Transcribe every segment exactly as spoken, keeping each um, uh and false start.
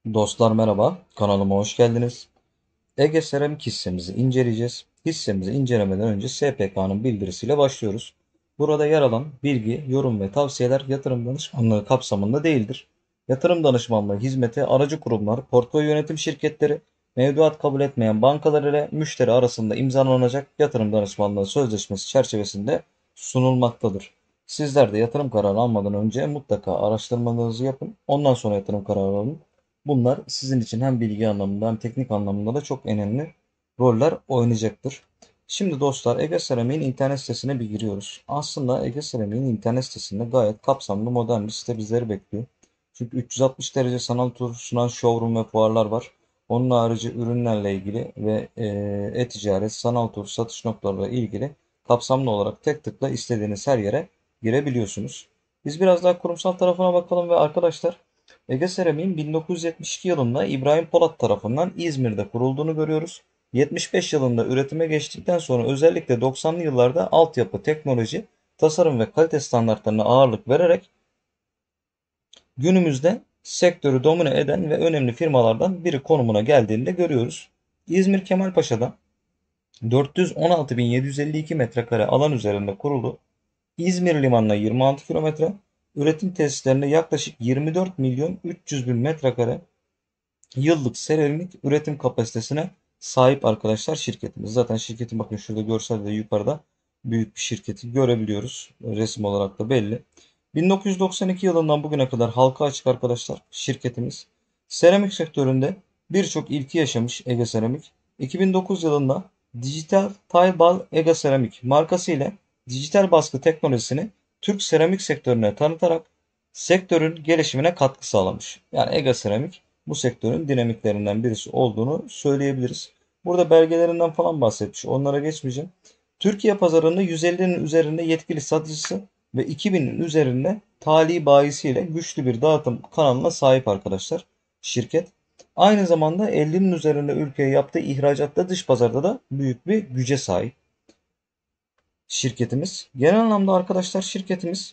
Dostlar merhaba, kanalıma hoş geldiniz. Ege Seramik hissemizi inceleyeceğiz. Hissemizi incelemeden önce S P K'nın bildirisiyle başlıyoruz. Burada yer alan bilgi, yorum ve tavsiyeler yatırım danışmanlığı kapsamında değildir. Yatırım danışmanlığı hizmeti aracı kurumlar, portföy yönetim şirketleri, mevduat kabul etmeyen bankalar ile müşteri arasında imzalanacak yatırım danışmanlığı sözleşmesi çerçevesinde sunulmaktadır. Sizler de yatırım kararı almadan önce mutlaka araştırmalarınızı yapın. Ondan sonra yatırım kararı alın. Bunlar sizin için hem bilgi anlamında hem teknik anlamında da çok önemli roller oynayacaktır. Şimdi dostlar Ege Seramik'in internet sitesine bir giriyoruz. Aslında Ege Seramik'in internet sitesinde gayet kapsamlı modern bir site bizleri bekliyor. Çünkü üç yüz altmış derece sanal tur sunan showroom ve fuarlar var. Onun harici ürünlerle ilgili ve e, e-ticaret, sanal tur, satış noktalarıyla ilgili kapsamlı olarak tek tıkla istediğiniz her yere girebiliyorsunuz. Biz biraz daha kurumsal tarafına bakalım ve arkadaşlar Ege Seramik'in bin dokuz yüz yetmiş iki yılında İbrahim Polat tarafından İzmir'de kurulduğunu görüyoruz. yetmiş beş yılında üretime geçtikten sonra özellikle doksanlı yıllarda altyapı, teknoloji, tasarım ve kalite standartlarına ağırlık vererek günümüzde sektörü domine eden ve önemli firmalardan biri konumuna geldiğini de görüyoruz. İzmir Kemalpaşa'da dört yüz on altı bin yedi yüz elli iki metrekare alan üzerinde kurulu. İzmir limanına yirmi altı kilometre, üretim tesislerine yaklaşık yirmi dört milyon üç yüz bin metrekare yıllık seramik üretim kapasitesine sahip arkadaşlar şirketimiz. Zaten şirketin bakın şurada görselde yukarıda büyük bir şirketi görebiliyoruz. Resim olarak da belli. bin dokuz yüz doksan iki yılından bugüne kadar halka açık arkadaşlar şirketimiz. Seramik sektöründe birçok ilki yaşamış Ege Seramik. iki bin dokuz yılında Dijital Taybal Ege Seramik markası ile dijital baskı teknolojisini Türk seramik sektörüne tanıtarak sektörün gelişimine katkı sağlamış. Yani Ege Seramik bu sektörün dinamiklerinden birisi olduğunu söyleyebiliriz. Burada belgelerinden falan bahsetmiş. Onlara geçmeyeceğim. Türkiye pazarında yüz ellinin üzerinde yetkili satıcısı ve iki binin üzerinde tali bayisiyle güçlü bir dağıtım kanalına sahip arkadaşlar şirket. Aynı zamanda ellinin üzerinde ülkeye yaptığı ihracatta dış pazarda da büyük bir güce sahip şirketimiz. Genel anlamda arkadaşlar şirketimiz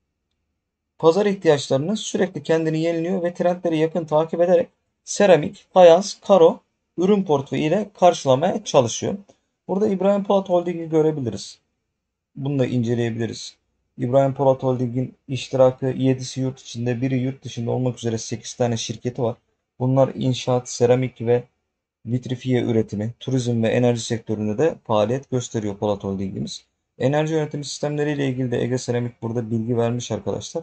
pazar ihtiyaçlarını sürekli kendini yeniliyor ve trendleri yakın takip ederek seramik, fayans, karo ürün portföyü ile karşılamaya çalışıyor. Burada İbrahim Polat Holding'i görebiliriz. Bunu da inceleyebiliriz. İbrahim Polat Holding'in iştirakı yedisi yurt içinde, biri yurt dışında olmak üzere sekiz tane şirketi var. Bunlar inşaat, seramik ve vitrifiye üretimi, turizm ve enerji sektöründe de faaliyet gösteriyor Polat Holding'imiz. Enerji yönetimi sistemleriyle ilgili de Ege Seramik burada bilgi vermiş arkadaşlar.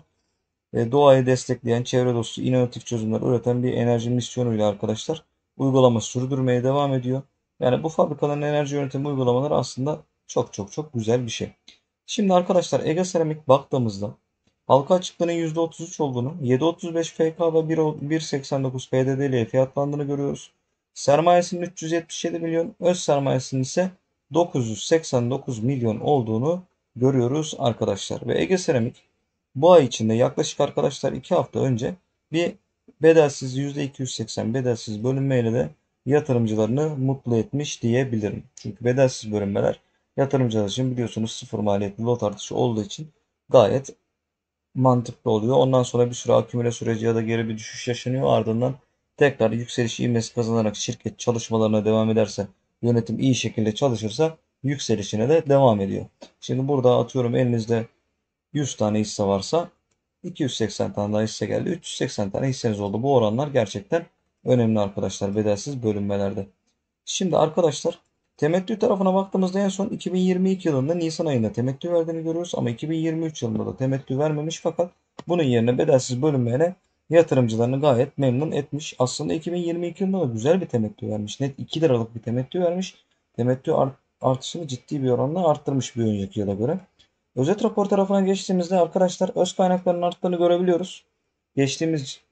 E, doğayı destekleyen, çevre dostu, inovatif çözümler üreten bir enerji misyonuyla arkadaşlar uygulama sürdürmeye devam ediyor. Yani bu fabrikaların enerji yönetimi uygulamaları aslında çok çok çok güzel bir şey. Şimdi arkadaşlar Ege Seramik baktığımızda halka açıklığının yüzde otuz üç olduğunu, yedi virgül otuz beş F K ve bir virgül seksen dokuz P D D ile fiyatlandığını görüyoruz. Sermayesinin üç yüz yetmiş yedi milyon, öz sermayesinin ise dokuz yüz seksen dokuz milyon olduğunu görüyoruz arkadaşlar. Ve Ege Seramik bu ay içinde yaklaşık arkadaşlar iki hafta önce bir bedelsiz yüzde iki yüz seksen bedelsiz bölünmeyle de yatırımcılarını mutlu etmiş diyebilirim. Çünkü bedelsiz bölünmeler yatırımcılar için biliyorsunuz sıfır maliyetli lot artışı olduğu için gayet mantıklı oluyor. Ondan sonra bir süre akümüle süreci ya da geri bir düşüş yaşanıyor. Ardından tekrar yükseliş ivmesi kazanarak şirket çalışmalarına devam ederse, yönetim iyi şekilde çalışırsa yükselişine de devam ediyor. Şimdi burada atıyorum elinizde yüz tane hisse varsa iki yüz seksen tane daha hisse geldi. üç yüz seksen tane hisseniz oldu. Bu oranlar gerçekten önemli arkadaşlar bedelsiz bölünmelerde. Şimdi arkadaşlar temettü tarafına baktığımızda en son iki bin yirmi iki yılında Nisan ayında temettü verdiğini görüyoruz. Ama iki bin yirmi üç yılında da temettü vermemiş fakat bunun yerine bedelsiz bölünmeyene yatırımcılarını gayet memnun etmiş. Aslında iki bin yirmi iki yılında da güzel bir temettü vermiş. Net iki liralık bir temettü vermiş. Temettü art artışını ciddi bir oranla arttırmış bir önceki yıla göre. Özet rapor tarafına geçtiğimizde arkadaşlar öz kaynakların arttığını görebiliyoruz. Geçtiğimiz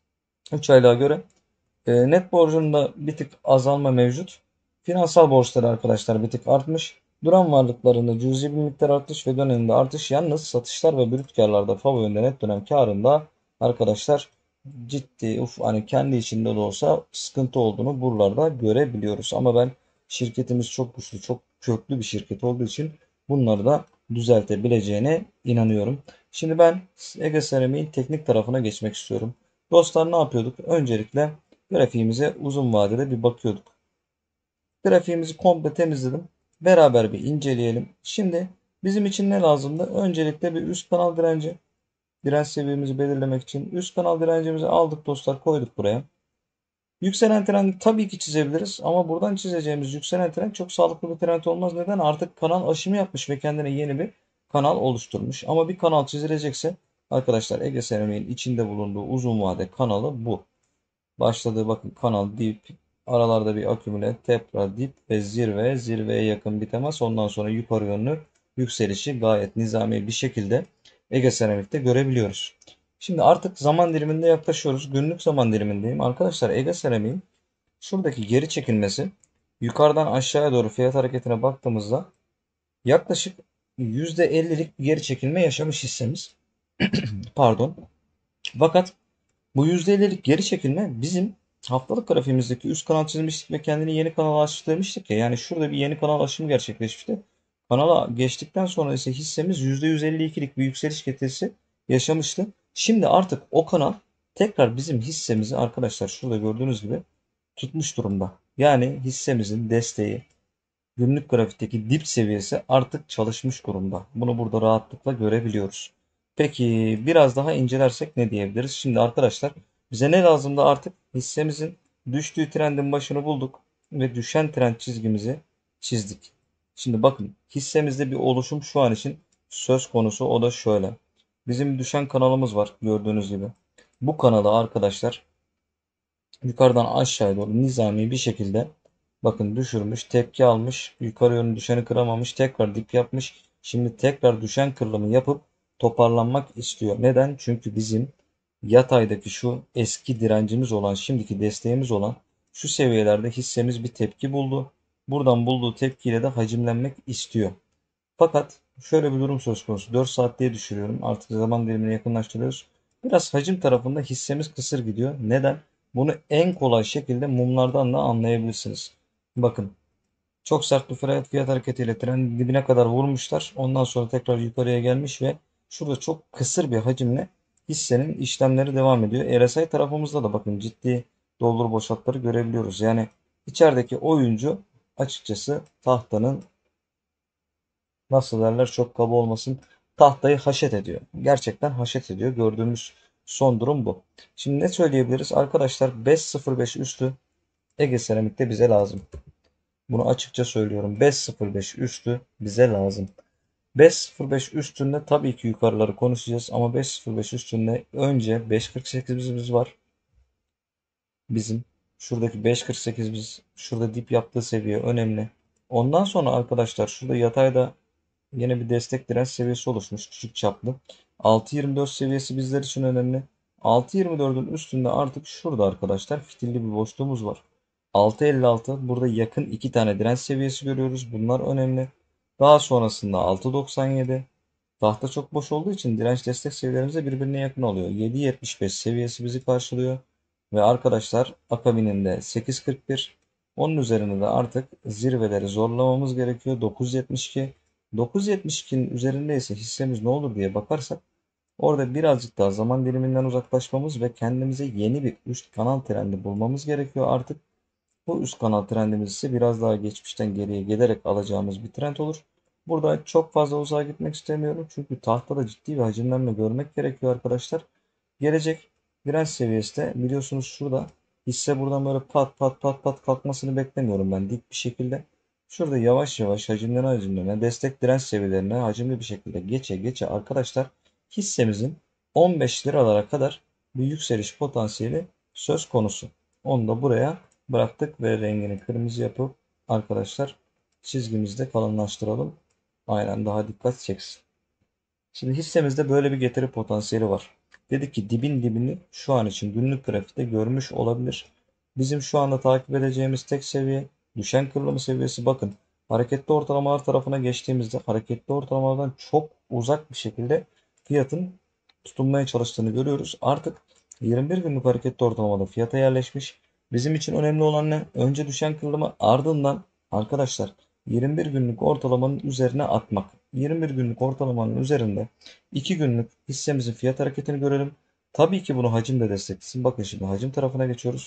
üç aylığa göre e, net borcunda bir tık azalma mevcut. Finansal borçları arkadaşlar bir tık artmış. Duran varlıklarında cüzi bir miktar artış ve döneminde artış. Yalnız satışlar ve brüt karlarda FAVÖ yönde net dönem karında arkadaşlar ciddi uf hani kendi içinde de olsa sıkıntı olduğunu buralarda görebiliyoruz. Ama ben şirketimiz çok güçlü, çok köklü bir şirket olduğu için bunları da düzeltebileceğine inanıyorum. Şimdi ben Ege Seramik'in teknik tarafına geçmek istiyorum. Dostlar ne yapıyorduk? Öncelikle grafiğimize uzun vadede bir bakıyorduk. Grafiğimizi komple temizledim. Beraber bir inceleyelim. Şimdi bizim için ne lazımdı? Öncelikle bir üst kanal direnci. Direnç seviyemizi belirlemek için üst kanal direncimizi aldık dostlar, koyduk buraya. Yükselen trend tabii ki çizebiliriz ama buradan çizeceğimiz yükselen trend çok sağlıklı bir trend olmaz. Neden? Artık kanal aşımı yapmış ve kendine yeni bir kanal oluşturmuş. Ama bir kanal çizilecekse arkadaşlar, Ege Seramik'in içinde bulunduğu uzun vade kanalı bu. Başladığı bakın kanal dip, aralarda bir akümüle, tekrar dip ve zirve, zirveye yakın bir temas, ondan sonra yukarı yönlü yükselişi gayet nizami bir şekilde Ege Seramik'te görebiliyoruz. Şimdi artık zaman diliminde yaklaşıyoruz. Günlük zaman dilimindeyim. Arkadaşlar, Ege Seramik'in şuradaki geri çekilmesi, yukarıdan aşağıya doğru fiyat hareketine baktığımızda yaklaşık yüzde ellilik bir geri çekilme yaşamış hissemiz. Pardon. Fakat bu yüzde ellilik geri çekilme bizim haftalık grafiğimizdeki üst kanal çizmiştik ve kendini yeni kanala açtı demiştik ya. Yani şurada bir yeni kanal aşımı gerçekleşmişti. Kanala geçtikten sonra ise hissemiz yüzde yüz elli ikilik bir yükseliş getirisi yaşamıştı. Şimdi artık o kanal tekrar bizim hissemizi arkadaşlar şurada gördüğünüz gibi tutmuş durumda. Yani hissemizin desteği, günlük grafikteki dip seviyesi artık çalışmış durumda. Bunu burada rahatlıkla görebiliyoruz. Peki biraz daha incelersek ne diyebiliriz? Şimdi arkadaşlar, bize ne lazımdı artık? Hissemizin düştüğü trendin başını bulduk ve düşen trend çizgimizi çizdik. Şimdi bakın, hissemizde bir oluşum şu an için söz konusu, o da şöyle. Bizim düşen kanalımız var gördüğünüz gibi. Bu kanalı arkadaşlar yukarıdan aşağıya doğru nizami bir şekilde bakın düşürmüş, tepki almış, yukarı yönlü düşeni kıramamış, tekrar dip yapmış. Şimdi tekrar düşen kırılımı yapıp toparlanmak istiyor. Neden? Çünkü bizim yataydaki şu eski direncimiz olan, şimdiki desteğimiz olan şu seviyelerde hissemiz bir tepki buldu. Buradan bulduğu tepkiyle de hacimlenmek istiyor. Fakat şöyle bir durum söz konusu. dört saat diye düşürüyorum. Artık zaman dilimine yakınlaştırıyoruz. Biraz hacim tarafında hissemiz kısır gidiyor. Neden? Bunu en kolay şekilde mumlardan da anlayabilirsiniz. Bakın, çok sert bir fiyat, fiyat hareketiyle trendin dibine kadar vurmuşlar. Ondan sonra tekrar yukarıya gelmiş ve şurada çok kısır bir hacimle hissenin işlemleri devam ediyor. R S I tarafımızda da bakın ciddi doldur boşaltları görebiliyoruz. Yani içerideki oyuncu açıkçası tahtanın, nasıl derler, çok kaba olmasın, tahtayı haşet ediyor. Gerçekten haşet ediyor. Gördüğümüz son durum bu. Şimdi ne söyleyebiliriz? Arkadaşlar, beş sıfır beş üstü Ege Seramik'te bize lazım. Bunu açıkça söylüyorum. beş sıfır beş üstü bize lazım. beş sıfır beş üstünde tabii ki yukarıları konuşacağız ama beş sıfır beş üstünde önce beş kırk sekizimiz var. Bizim şuradaki beş kırk sekiz, biz şurada dip yaptığı seviye önemli. Ondan sonra arkadaşlar şurada yatayda yine bir destek direnç seviyesi oluşmuş küçük çaplı. altı yirmi dört seviyesi bizler için önemli. altı yirmi dördün üstünde artık şurada arkadaşlar fitilli bir boşluğumuz var. altı elli altı, burada yakın iki tane direnç seviyesi görüyoruz. Bunlar önemli. Daha sonrasında altı doksan yedi. Tahta çok boş olduğu için direnç destek seviyelerimiz de birbirine yakın oluyor. yedi yetmiş beş seviyesi bizi karşılıyor. Ve arkadaşlar akabininde sekiz kırk bir. Onun üzerine de artık zirveleri zorlamamız gerekiyor. dokuz yetmiş iki. dokuz yetmiş ikinin üzerinde ise hissemiz ne olur diye bakarsak orada birazcık daha zaman diliminden uzaklaşmamız ve kendimize yeni bir üst kanal trendi bulmamız gerekiyor artık. Bu üst kanal trendimiz ise biraz daha geçmişten geriye gelerek alacağımız bir trend olur. Burada çok fazla uzağa gitmek istemiyorum. Çünkü tahtada ciddi bir hacimlenme görmek gerekiyor arkadaşlar. Gelecek direnç seviyesi de biliyorsunuz şurada. Hisse buradan böyle pat pat pat pat kalkmasını beklemiyorum ben dik bir şekilde. Şurada yavaş yavaş hacimlenen hacimlenen destek direnç seviyelerine hacimli bir şekilde geçe geçe arkadaşlar hissemizin on beş liralara kadar bir yükseliş potansiyeli söz konusu. Onu da buraya bıraktık ve rengini kırmızı yapıp arkadaşlar çizgimizde kalınlaştıralım. Aynen, daha dikkat çeksin. Şimdi hissemizde böyle bir getiri potansiyeli var. Dedik ki dibin dibini şu an için günlük grafikte görmüş olabilir. Bizim şu anda takip edeceğimiz tek seviye düşen kırılımı seviyesi. Bakın, hareketli ortalamalar tarafına geçtiğimizde hareketli ortalamalardan çok uzak bir şekilde fiyatın tutunmaya çalıştığını görüyoruz. Artık yirmi bir günlük hareketli ortalamada fiyata yerleşmiş. Bizim için önemli olan ne? Önce düşen kırılımı, ardından arkadaşlar yirmi bir günlük ortalamanın üzerine atmak. yirmi bir günlük ortalamanın üzerinde iki günlük hissemizin fiyat hareketini görelim. Tabii ki bunu hacim de desteklesin. Bakın şimdi hacim tarafına geçiyoruz.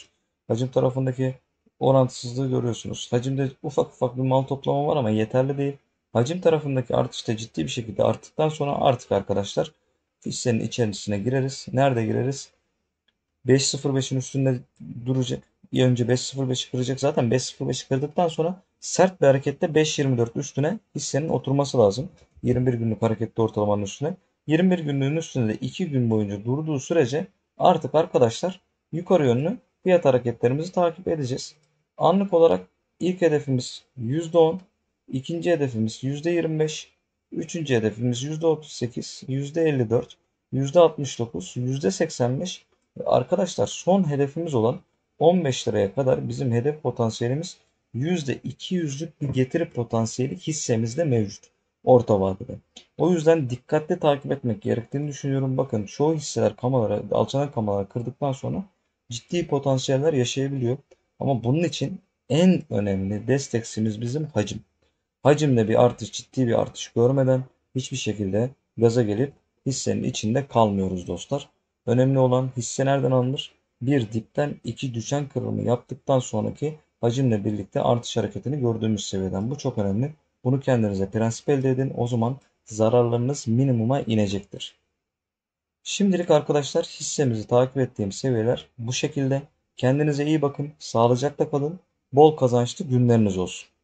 Hacim tarafındaki orantısızlığı görüyorsunuz. Hacimde ufak ufak bir mal toplama var ama yeterli değil. Hacim tarafındaki artış da ciddi bir şekilde arttıktan sonra artık arkadaşlar hissenin içerisine gireriz. Nerede gireriz? beş nokta sıfır beşin üstünde duracak. Bir önce beş nokta sıfır beşi kıracak. Zaten beş nokta sıfır beşi kırdıktan sonra sert bir harekette beş nokta yirmi dört üstüne hissenin oturması lazım. yirmi bir günlük hareketli ortalamanın üstüne. yirmi bir günlüğün üstünde de iki gün boyunca durduğu sürece artık arkadaşlar yukarı yönlü fiyat hareketlerimizi takip edeceğiz. Anlık olarak ilk hedefimiz yüzde on, ikinci hedefimiz yüzde yirmi beş, üçüncü hedefimiz yüzde otuz sekiz, yüzde elli dört, yüzde altmış dokuz, yüzde seksen beş ve arkadaşlar son hedefimiz olan on beş liraya kadar bizim hedef potansiyelimiz yüzde iki yüzlük bir getiri potansiyeli hissemizde mevcut orta vadede. O yüzden dikkatli takip etmek gerektiğini düşünüyorum. Bakın çoğu hisseler kamalara, alçalan kamalara kırdıktan sonra ciddi potansiyeller yaşayabiliyor. Ama bunun için en önemli desteksimiz bizim hacim. Hacimde bir artış, ciddi bir artış görmeden hiçbir şekilde gaza gelip hissenin içinde kalmıyoruz dostlar. Önemli olan hisse nereden alınır? Bir dipten iki düşen kırılımı yaptıktan sonraki hacimle birlikte artış hareketini gördüğümüz seviyeden. Bu çok önemli. Bunu kendinize prensip elde edin. O zaman zararlarınız minimuma inecektir. Şimdilik arkadaşlar hissemizi takip ettiğim seviyeler bu şekilde. Kendinize iyi bakın, sağlıcakla kalın, bol kazançlı günleriniz olsun.